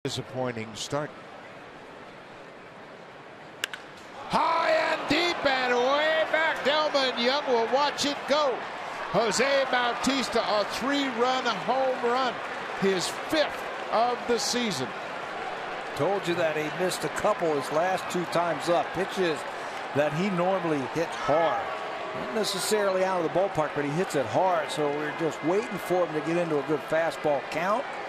Disappointing start. High and deep and way back. Delman Young will watch it go. Jose Bautista, a 3-run home run, his 5th of the season. Told you that he missed a couple his last 2 times up. Pitches that he normally hits hard. Not necessarily out of the ballpark, but he hits it hard. So we're just waiting for him to get into a good fastball count.